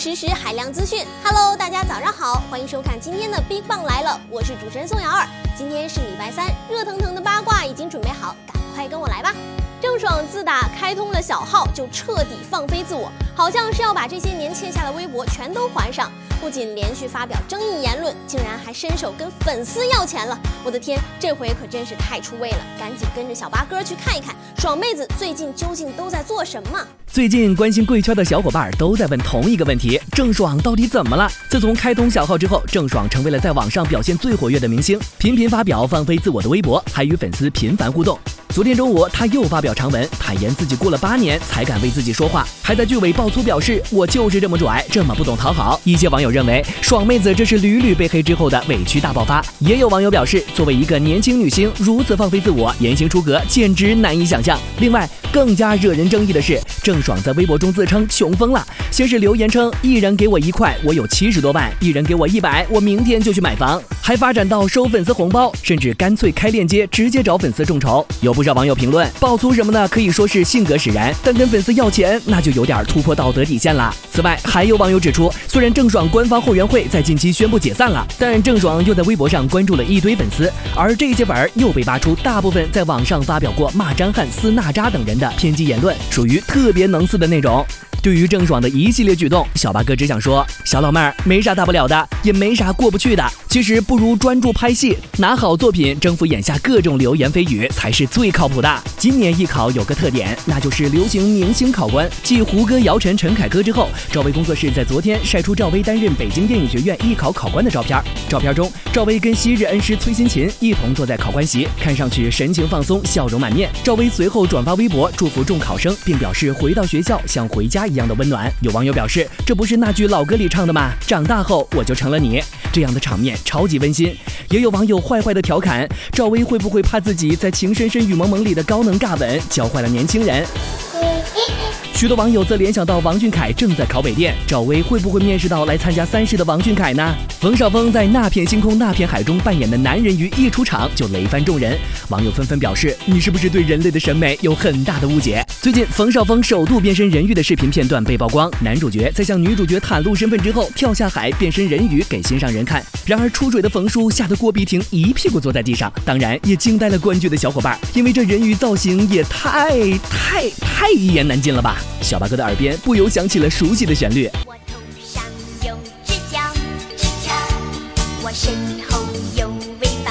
实时海量资讯。Hello， 大家早上好，欢迎收看今天的 Big Bang 来了，我是主持人宋瑶儿。今天是礼拜三，热腾腾的八卦已经准备好，赶快跟我来吧。郑爽自打开通了小号，就彻底放飞自我，好像是要把这些年欠下的微博全都还上。不仅连续发表争议言论，竟然还伸手跟粉丝要钱了。我的天，这回可真是太出位了！赶紧跟着小八哥去看一看，爽妹子最近究竟都在做什么。 最近关心贵圈的小伙伴都在问同一个问题：郑爽到底怎么了？自从开通小号之后，郑爽成为了在网上表现最活跃的明星，频频发表放飞自我的微博，还与粉丝频繁互动。昨天中午，她又发表长文，坦言自己过了8年才敢为自己说话，还在剧尾爆粗表示：“我就是这么拽，这么不懂讨好。”一些网友认为，爽妹子这是屡屡被黑之后的委屈大爆发。也有网友表示，作为一个年轻女星，如此放飞自我，言行出格，简直难以想象。另外，更加惹人争议的是，郑爽在微博中自称穷疯了，先是留言称一人给我1块，我有70多万；一人给我100，我明天就去买房。还发展到收粉丝红包，甚至干脆开链接，直接找粉丝众筹。有不少网友评论，爆粗什么的可以说是性格使然，但跟粉丝要钱，那就有点突破道德底线了。此外，还有网友指出，虽然郑爽官方后援会在近期宣布解散了，但郑爽又在微博上关注了一堆粉丝，而这些粉又被扒出大部分在网上发表过骂张翰、撕娜扎等人的偏激言论，属于特别能撕的内容。对于郑爽的一系列举动，小八哥只想说，小老妹儿没啥大不了的，也没啥过不去的，其实不如专注拍戏，拿好作品征服眼下各种流言蜚语才是最靠谱的。今年艺考有个特点，那就是流行明星考官。继胡歌、姚晨、陈凯歌之后，赵薇工作室在昨天晒出赵薇担任北京电影学院艺考考官的照片。照片中，赵薇跟昔日恩师崔新琴一同坐在考官席，看上去神情放松，笑容满面。赵薇随后转发微博祝福众考生，并表示回到学校像回家一样的温暖。有网友表示，这不是那句老歌里唱的吗？长大后我就成了你。这样的场面超级温馨。也有网友坏坏的调侃，赵薇会不会怕自己在情深深雨蒙蒙里的高能尬吻教坏了年轻人？许多网友则联想到王俊凯正在考北电，赵薇会不会面试到来参加30的王俊凯呢？冯绍峰在那片星空那片海中扮演的男人鱼一出场就雷翻众人，网友纷纷表示，你是不是对人类的审美有很大的误解？最近冯绍峰首度变身人鱼的视频片段被曝光，男主角在向女主角袒露身份之后跳下海变身人鱼给心上人看，然而出水的冯叔吓得郭碧婷一屁股坐在地上，当然也惊呆了观剧的小伙伴，因为这人鱼造型也太一言难尽了吧。小八哥的耳边不由响起了熟悉的旋律， 我头上有指甲，我身后有尾巴，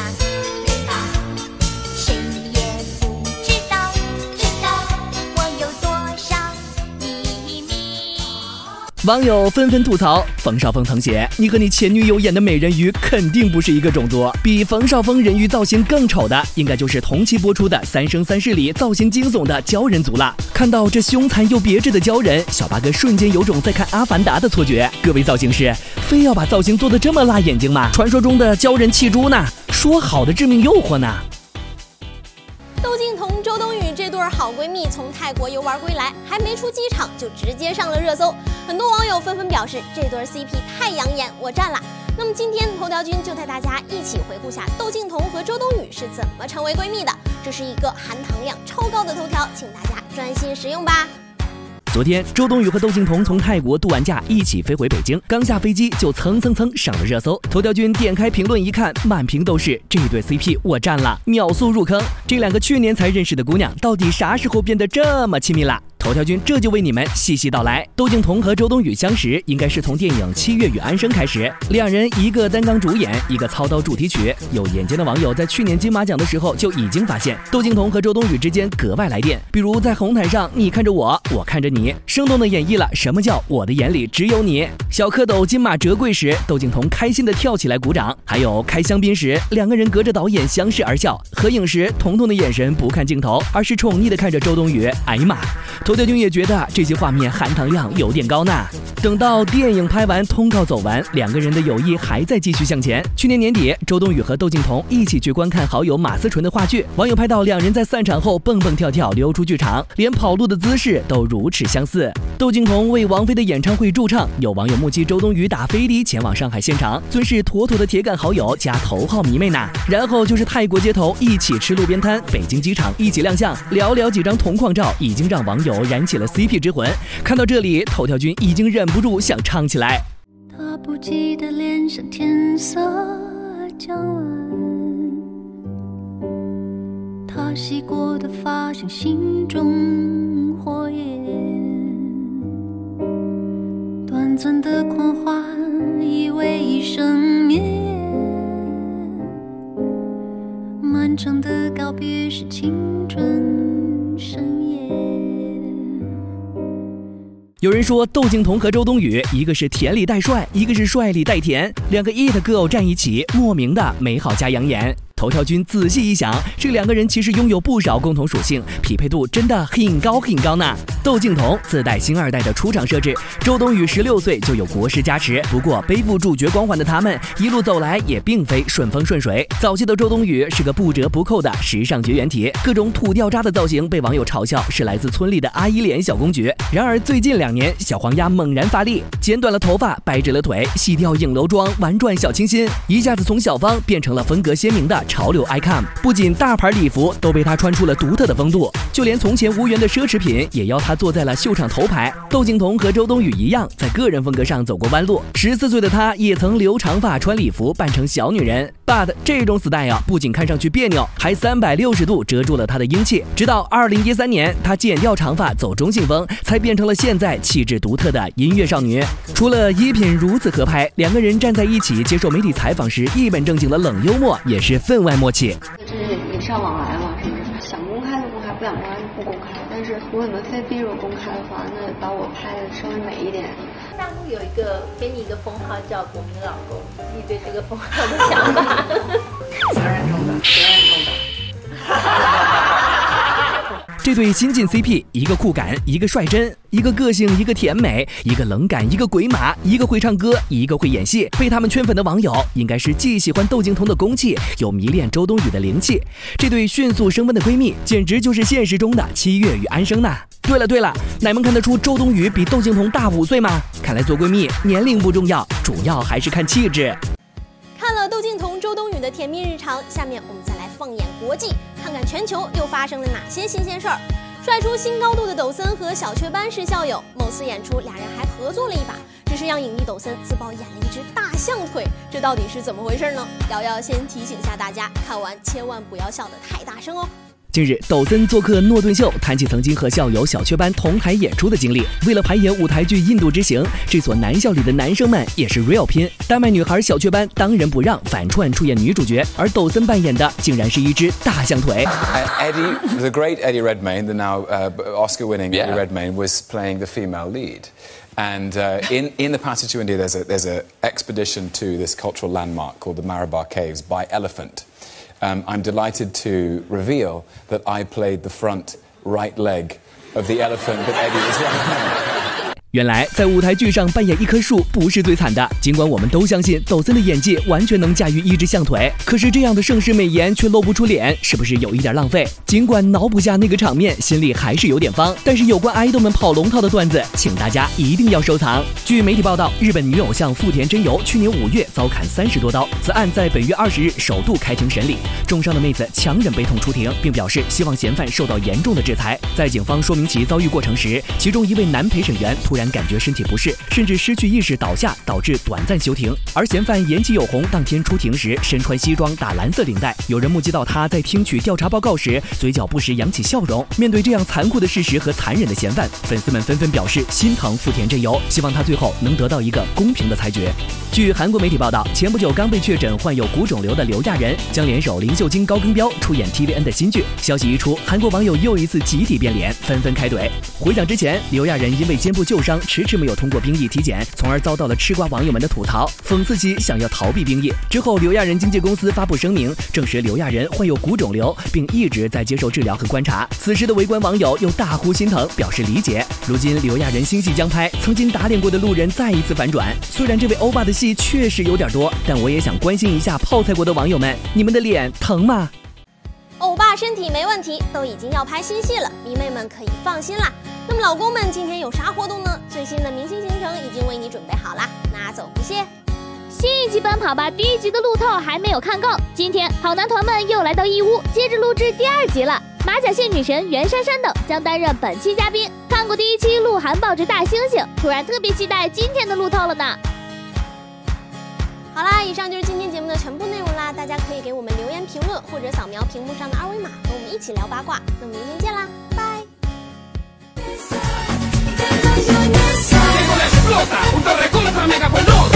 谁也不知道我有多少秘密。 网友纷纷吐槽，冯绍峰同学，你和你前女友演的美人鱼肯定不是一个种族。比冯绍峰人鱼造型更丑的，应该就是同期播出的《三生三世》里造型惊悚的鲛人族了。看到这凶残又别致的鲛人，小八哥瞬间有种在看《阿凡达》的错觉。各位造型师，非要把造型做得这么辣眼睛吗？传说中的鲛人弃猪呢？说好的致命诱惑呢？ 窦靖童、周冬雨这对好闺蜜从泰国游玩归来，还没出机场就直接上了热搜，很多网友纷纷表示这对 CP 太养眼，我站了。那么今天头条君就带大家一起回顾下窦靖童和周冬雨是怎么成为闺蜜的，这是一个含糖量超高的头条，请大家专心使用吧。 昨天，周冬雨和窦靖童从泰国度完假一起飞回北京，刚下飞机就蹭上了热搜。头条君点开评论一看，满屏都是这对 CP 我站了，秒速入坑。这两个去年才认识的姑娘，到底啥时候变得这么亲密了？头条君这就为你们细细道来。窦靖童和周冬雨相识应该是从电影《七月与安生》开始，两人一个担纲主演，一个操刀主题曲。有眼尖的网友在去年金马奖的时候就已经发现，窦靖童和周冬雨之间格外来电，比如在红毯上你看着我，我看着你，生动地演绎了什么叫我的眼里只有你。小蝌蚪金马折桂时，窦靖童开心地跳起来鼓掌，还有开香槟时，两个人隔着导演相视而笑。合影时，童童的眼神不看镜头，而是宠溺地看着周冬雨。哎呀妈！头条君也觉得这些画面含糖量有点高呢。等到电影拍完，通告走完，两个人的友谊还在继续向前。去年年底，周冬雨和窦靖童一起去观看好友马思纯的话剧，网友拍到两人在散场后蹦蹦跳跳溜出剧场，连跑路的姿势都如此相似。窦靖童为王菲的演唱会驻唱，有网友目击周冬雨打飞的前往上海现场，尊是妥妥的铁杆好友加头号迷妹呢。然后就是泰国街头一起吃路边摊，北京机场一起亮相，寥寥几张同框照已经让网友燃起了 CP 之魂。看到这里，头条君已经忍不住想唱起来。 他不羁的脸像天色将晚，他洗过的发像心中火焰，短暂的狂欢以为一生绵延，漫长的告别是青春盛宴。 有人说窦靖童和周冬雨，一个是甜里带帅，一个是帅里带甜，两个 it girl 站一起，莫名的美好加养眼。头条君仔细一想，这两个人其实拥有不少共同属性，匹配度真的很高很高呢。窦靖童自带星二代的出场设置，周冬雨16岁就有国师加持。不过背负主角光环的他们，一路走来也并非顺风顺水。早期的周冬雨是个不折不扣的时尚绝缘体，各种土掉渣的造型被网友嘲笑是来自村里的阿姨脸小公举。然而最近2年，小黄鸭猛然发力，剪短了头发，掰直了腿，洗掉影楼妆，玩转小清新，一下子从小芳变成了风格鲜明的潮流 icon。 不仅大牌礼服都被她穿出了独特的风度，就连从前无缘的奢侈品也要她坐在了秀场头牌。窦靖童和周冬雨一样，在个人风格上走过弯路。14岁的她也曾留长发穿礼服扮成小女人， but 这种 style 不仅看上去别扭，还360度遮住了她的英气。直到2013年，她剪掉长发走中性风，才变成了现在气质独特的音乐少女。除了衣品如此合拍，两个人站在一起接受媒体采访时一本正经的冷幽默也是分外默契。 这是礼尚往来嘛，是不是？想公开就公开，不想公开就不公开。但是如果你们非逼着我公开的话，那把我拍的稍微美一点。 大陆有给你一个封号叫国民老公，你对这个封号的想法？ 责任重大，责任重大。 这对新晋 CP， 一个酷感，一个率真，一个个性，一个甜美，一个冷感，一个鬼马，一个会唱歌，一个会演戏。被他们圈粉的网友应该是既喜欢窦靖童的攻气，又迷恋周冬雨的灵气。这对迅速升温的闺蜜，简直就是现实中的七月与安生呐。对了，奶们看得出周冬雨比窦靖童大5岁吗？看来做闺蜜年龄不重要，主要还是看气质。 看了窦靖童、周冬雨的甜蜜日常，下面我们再来放眼国际，看看全球又发生了哪些新鲜事儿。帅出新高度的抖森和小雀斑是校友，某次演出俩人还合作了一把，只是让影帝抖森自曝演了一只大象腿，这到底是怎么回事呢？瑶瑶先提醒下大家，看完千万不要笑得太大声哦。 近日，抖森做客诺顿秀，谈起曾经和校友小雀斑同台演出的经历。为了排演舞台剧《印度之行》，这所男校里的男生们也是 real 拼。丹麦女孩小雀斑当仁不让，反串出演女主角，而抖森扮演的竟然是一只大象腿。 The great Eddie Redmayne, the now Oscar-winning Eddie Redmayne, was playing the female lead. And in the passage to India, there's a expedition to this cultural landmark called the Marabar Caves by elephant. I'm delighted to reveal that I played the front right leg of the elephant that Eddie was riding. 原来在舞台剧上扮演一棵树不是最惨的，尽管我们都相信抖森的演技完全能驾驭一只象腿，可是这样的盛世美颜却露不出脸，是不是有一点浪费？尽管脑补下那个场面，心里还是有点方，但是有关爱豆们跑龙套的段子，请大家一定要收藏。据媒体报道，日本女偶像富田真由去年5月遭砍30多刀，此案在本月20日首度开庭审理，重伤的妹子强忍悲痛出庭，并表示希望嫌犯受到严重的制裁。在警方说明其遭遇过程时，其中一位男陪审员突然感觉身体不适，甚至失去意识倒下，导致短暂休庭。而嫌犯言其有红，当天出庭时身穿西装打蓝色领带，有人目击到他在听取调查报告时嘴角不时扬起笑容。面对这样残酷的事实和残忍的嫌犯，粉丝们纷纷表示心疼富田真由，希望他最后能得到一个公平的裁决。据韩国媒体报道，前不久刚被确诊患有骨肿瘤的刘亚仁将联手林秀晶、高更彪出演 TVN 的新剧。消息一出，韩国网友又一次集体变脸，纷纷开怼。回想之前，刘亚仁因为肩部旧伤迟迟没有通过兵役体检，从而遭到了吃瓜网友们的吐槽，讽刺其想要逃避兵役。之后，刘亚仁经纪公司发布声明，证实刘亚仁患有骨肿瘤，并一直在接受治疗和观察。此时的围观网友又大呼心疼，表示理解。如今刘亚仁新戏将拍，曾经打脸过的路人再一次反转。虽然这位欧巴的戏确实有点多，但我也想关心一下泡菜国的网友们，你们的脸疼吗？ 欧巴身体没问题，都已经要拍新戏了，迷妹们可以放心啦。那么老公们今天有啥活动呢？最新的明星行程已经为你准备好啦，拿走不谢。 新一期《奔跑吧》第1集的路透还没有看够，今天好男团们又来到义乌，接着录制第2集了。 马甲线女神袁姗姗等将担任本期嘉宾。看过第1期鹿晗抱着大猩猩，突然特别期待今天的路透了呢。 好啦，以上就是今天节目的全部内容啦，大家可以给我们留言评论，或者扫描屏幕上的2维码，和我们一起聊八卦。那么明天见啦，拜。 explota, un torre contra mega